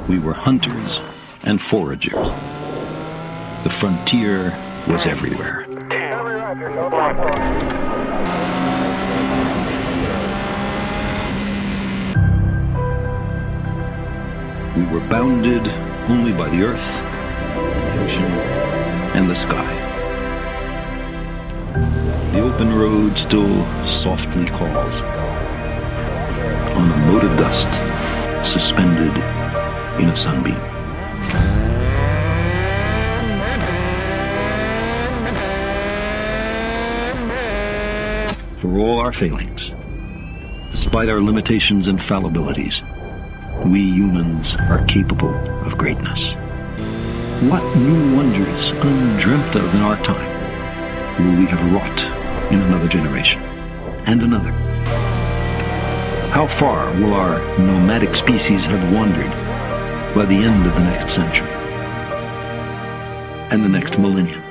We were hunters and foragers. The frontier was everywhere. We were bounded only by the earth, the ocean, and the sky. The open road still softly calls. On a mote of dust, suspended in a sunbeam. For all our failings, despite our limitations and fallibilities, we humans are capable of greatness. What new wonders undreamt of in our time will we have wrought in another generation and another? How far will our nomadic species have wandered by the end of the next century and the next millennium?